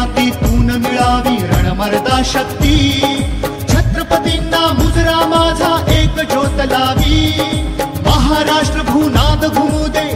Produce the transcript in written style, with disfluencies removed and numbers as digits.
मातीतून मिळावी रणमर्दा शक्ती, छत्रपतींना मुजरा माझा एक ज्योत लावी, महाराष्ट्र भूनाद घुमू दे